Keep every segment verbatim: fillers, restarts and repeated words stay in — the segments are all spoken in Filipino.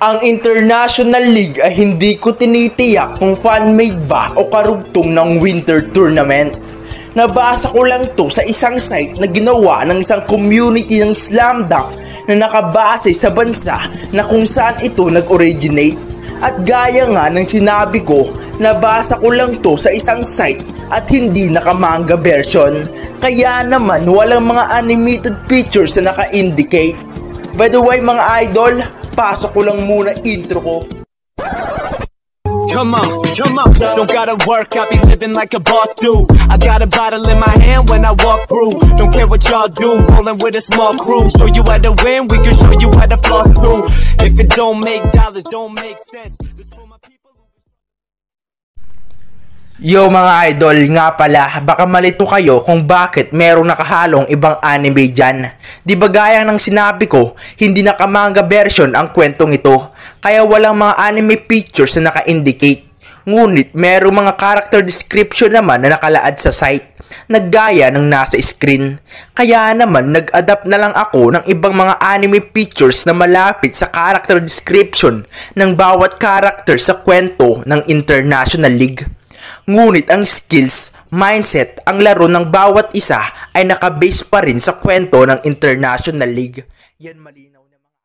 Ang International League ay hindi ko tinitiyak kung fan-made ba o karugtong ng winter tournament. Nabasa ko lang to sa isang site na ginawa ng isang community ng slam dunk na nakabase sa bansa na kung saan ito nag-originate. At gaya nga ng sinabi ko, nabasa ko lang to sa isang site at hindi nakamanga version. Kaya naman walang mga animated pictures na naka-indicate. By the way mga idol, pasok ko lang muna intro ko. Come on, come on, don't gotta work, I be living like a boss do. I got a bottle in my hand when I walk through. Don't care what y'all do, rolling with a small crew. Show you how to win, we can show you how to floss too. If it don't make dollars, don't make sense. This for my people. Yo mga idol, nga pala, baka malito kayo kung bakit merong nakahalong ibang anime dyan. Di ba gaya ng sinabi ko, hindi nakamanga version ang kwentong ito, kaya walang mga anime pictures na naka-indicate. Ngunit merong mga character description naman na nakalaad sa site, naggaya ng nasa screen. Kaya naman nag-adapt na lang ako ng ibang mga anime pictures na malapit sa character description ng bawat character sa kwento ng International League. Ngunit ang skills, mindset, ang laro ng bawat isa ay nakabase pa rin sa kwento ng International League. Yan malinaw na mga...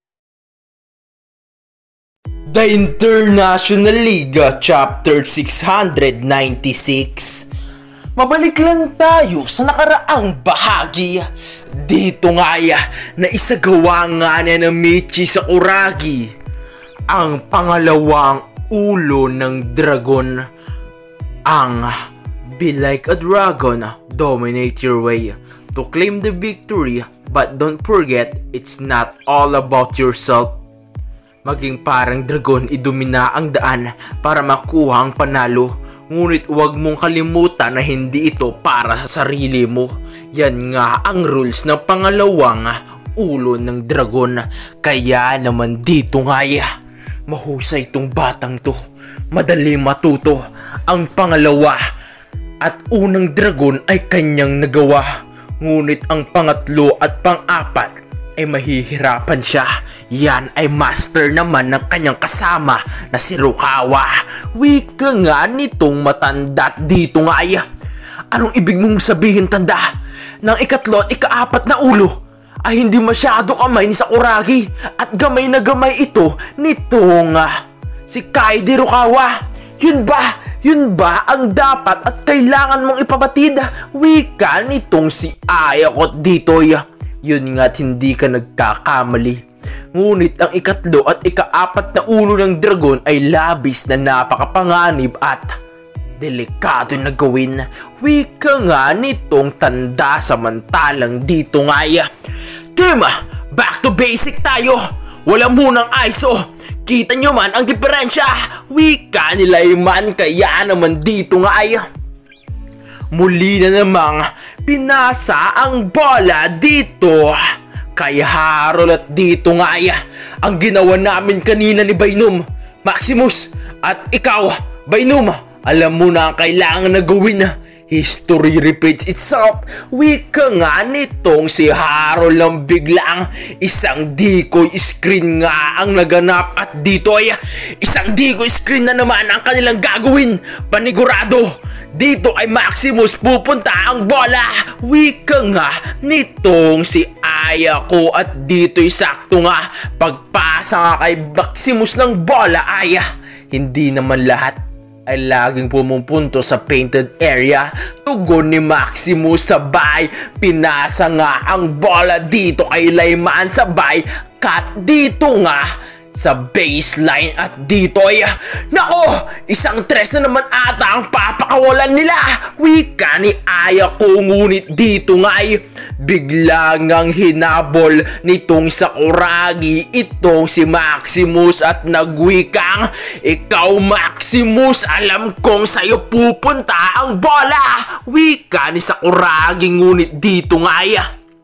The International League Chapter six ninety-six. Mabalik lang tayo sa nakaraang bahagi. Dito nga na isagawa nga na ng Michi Sakuragi ang pangalawang ulo ng dragon. Ang Be Like a Dragon, Dominate Your Way to claim the victory, but don't forget, it's not all about yourself. Maging parang dragon, idumina ang daan para makuha ang panalo. Ngunit huwag mong kalimutan na hindi ito para sa sarili mo. Yan nga ang rules ng pangalawang ulo ng dragon. Kaya naman dito nga mahusay itong batang to. Madali matuto. Ang pangalawa at unang dragon ay kanyang nagawa. Ngunit ang pangatlo at pang-apat ay mahihirapan siya. Yan ay master naman ng kanyang kasama na si Rukawa. Wika nga nitong matanda dito nga ay. Anong ibig mong sabihin tanda? Ng ikatlo at ikaapat na ulo ay hindi masyado kamay ni Sakuragi at gamay na gamay ito nitong uh, si Kaede Rukawa. Yun ba? Yun ba ang dapat at kailangan mong ipabatid? Wika nitong si Ayako dito. Yun nga't hindi ka nagkakamali. Ngunit ang ikatlo at ikaapat na ulo ng dragon ay labis na napakapanganib at delikado na gawin. Wika nga nitong tanda samantalang dito nga. Team, back to basic tayo. Wala munang I S O. Kita nyo man ang diferensya. Wika nila man, kaya naman dito nga ay muli na namang pinasa ang bola dito kay Harold. At dito nga ay ang ginawa namin kanina ni Bainum, Maximus, at ikaw Bainum. Alam mo na ang kailangan na gawin. History repeats itself. Wika nga nitong si Harold lang biglang isang decoy screen nga ang naganap at dito ay isang decoy screen na naman ang kanilang gagawin. Panigurado, dito ay Maximus pupunta ang bola. Wika nga nitong si Ayako at dito'y sakto nga pagpasa nga kay Maximus ng bola ay hindi naman lahat ay laging pumupunto sa painted area. Tugon ni Maximus, sabay pinasa nga ang bola dito kay Layman, sabay cut dito nga sa baseline at dito ay nako, isang tres na naman ata ang papakawalan nila. Wika ni Ayako, ngunit dito nga ay biglang ang hinabol nitong Sakuragi itong si Maximus at nagwikang, ikaw Maximus, alam kong sa'yo pupunta ang bola. Wika ni Sakuragi, ngunit dito nga ay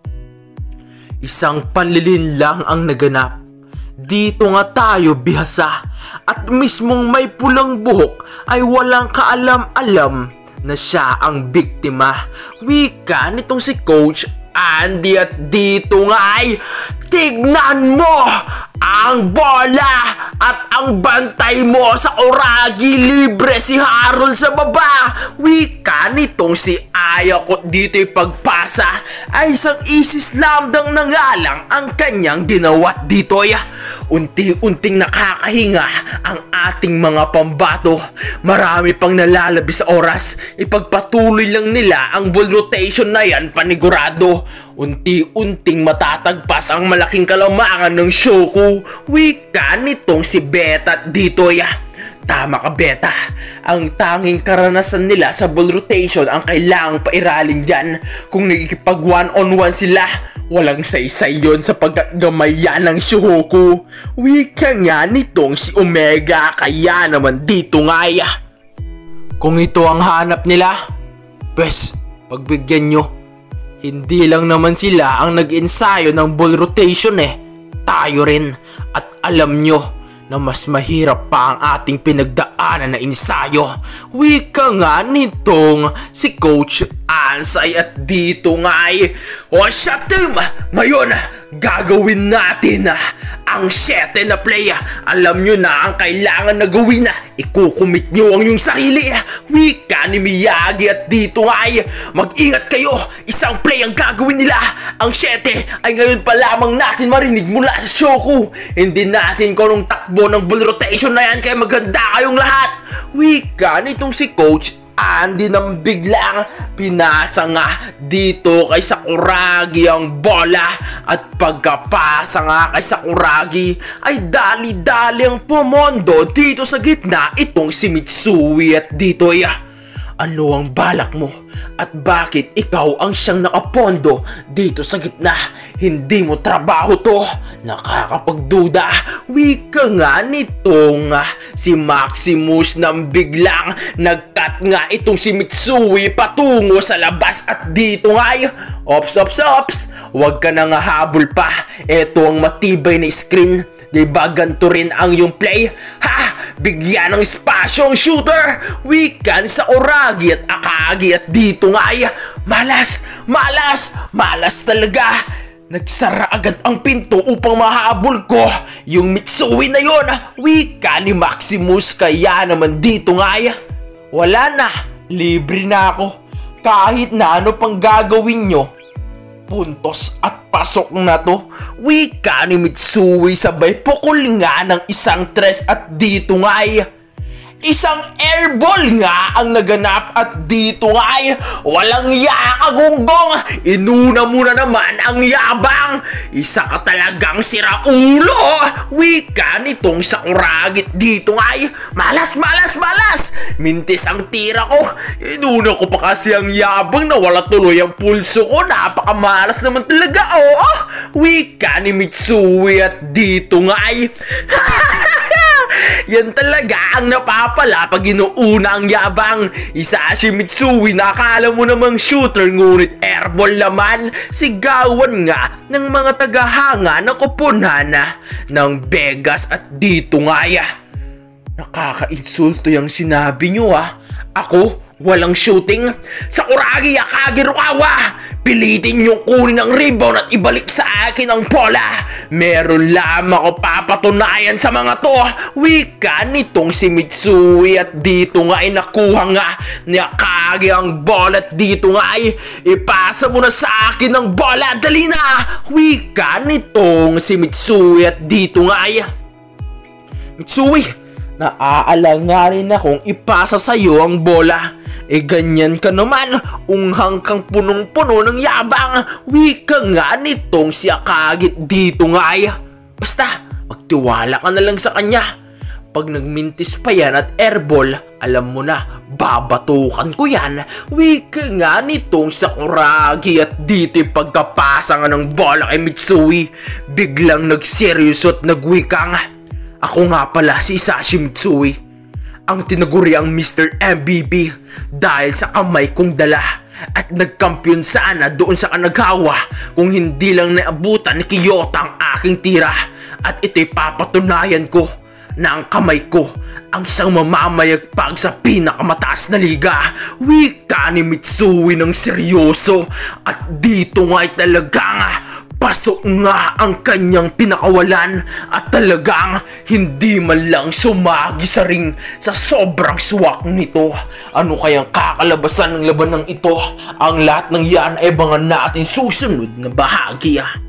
isang panlilin lang ang naganap. Dito nga tayo bihasa at mismong may pulang buhok ay walang kaalam-alam na siya ang biktima. Wika nitong si Coach Andy at dito nga ay tignan mo ang bola at ang bantay mo sa Kuragi. Libre si Harold sa baba. Wika nitong si Ayako dito'y pagpasa ay isang easy slam dunk na nga lang ang kanyang ginawa dito'y. Unti-unting nakakahinga ang ating mga pambato. Marami pang nalalabi sa oras. Ipagpatuloy lang nila ang ball rotation na yan panigurado. Unti-unting matatagpas ang malaking kalamangan ng Shoku. Wika nitong si Beta dito'y. Tama ka, Beta. Ang tanging karanasan nila sa ball rotation ang kailangang pairalin dyan. Kung nagkikipag one on one sila, walang saysay yon sa paggamaya ng Shoku. Wika nga nitong si Omega, kaya naman dito nga ya. Kung ito ang hanap nila, pwes, pagbigyan nyo. Hindi lang naman sila ang nag-ensayo ng ball rotation eh. Tayo rin. At alam nyo na mas mahirap pa ang ating pinagdaanan na ensayo. Wika nga nitong si Coach Ansay at dito nga ay, o siya team, ngayon gagawin natin ang siyete na play. Alam nyo na ang kailangan na gawin. Ikukumit nyo ang yung sarili. Wika ni Miyagi at dito nga ay, mag-ingat kayo. Isang play ang gagawin nila. Ang siyete ay ngayon pa lamang natin marinig mula sa Shoku. Hindi natin kung anong takbo ng ball rotation na yan, kaya maganda kayong lahat. Wika nitong si Coach Andy nang biglang pinasa nga dito kay Sakuragi ang bola. At pagkapasa nga kay Sakuragi ay dali-dali ang pumondo dito sa gitna itong si Mitsui at dito ya. Ano ang balak mo? At bakit ikaw ang siyang nakapondo dito sa gitna? Hindi mo trabaho to. Nakakapagduda. Wika nga nitong si Maximus nang biglang nagkat nga itong si Mitsui patungo sa labas. At dito nga ay, ops, ops, ops. Huwag ka nang habol pa. Ito ang matibay na screen. Diba ganito rin ang yung play? Ha? Bigyan ng espasyo ang shooter. Wika ni Sakuragi at Akagi at dito nga ay, malas, malas, malas talaga. Nagsara agad ang pinto upang mahabol ko yung Mitsui na yon. Wika ni Maximus, kaya naman dito nga ay, wala na, libre na ako. Kahit na ano pang gagawin nyo, puntos at pasok na to. Wika ni Mitsui sabay pukol nga ng isang tres at dito nga ay, isang airball nga ang naganap at dito nga ay, walang yakagunggong. Inuna mo na naman ang yabang. Isa ka talagang siraulo. Wika nitong Sakuragi dito nga ay, malas, malas, malas. Mintis ang tira ko. Inuna ko pa kasi ang yabang na wala tuloy ang pulso ko. Napakamalas naman talaga, oo. Wika ni Mitsui at dito nga ay, yan talaga ang napapala pag inuuna ang yabang. Isa si Mitsui na akala mo namang shooter ngunit airball naman. Sigawan nga ng mga tagahanga na kupunan ng Vegas at dito nga ya. Nakaka-insulto yung sinabi nyo ah. Ako, walang shooting. Sakuragi, Akagi, Rukawa, pilitin nyo kunin ang rebound at ibalik sa akin ang bola. Meron lamang ako papatunayan sa mga to. Wika nitong si Mitsui at dito nga ay nakuha nga ni Akagi ang bola at dito nga ay, ipasa mo na sa akin ang bola, dali na. Wika nitong si Mitsui at dito nga ay, Mitsui, naaalanganin akong ipasa sa iyo ang bola. E ganyan ka naman, unghang kang punong-puno ng yabang. Wika nga nitong si Akagi dito nga ay, basta magtiwala ka na lang sa kanya. Pag nagmintis pa yan at airball, alam mo na, babatukan ko yan. Wika nga nitong Sakuragi at dito yung pagkapasa nga ng bola kay Mitsui. Biglang nagseryoso at nagwika nga, ako nga pala si Isashi Mitsui, ang tinaguriang Mister M V P dahil sa kamay kong dala. At nagkampiyon sana doon sa kanaghawa kung hindi lang naabutan ni Kyoto ang aking tira. At ito'y papatunayan ko na ang kamay ko ang siyang mamamayagpag sa pinakamataas na liga. Wika ni Mitsui ng seryoso at dito nga'y talaga nga pasok nga ang kanyang pinakawalan at talagang hindi man lang sumagi sa ring sa sobrang swak nito. Ano kayang kakalabasan ng labanang ito? Ang lahat ng yan ay abangan natin susunod na bahagi.